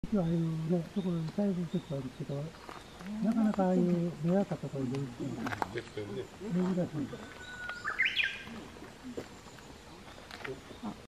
一応ああいうね、ところにだいぶ結構あるけど、なかなかああいう目赤ところで珍しい。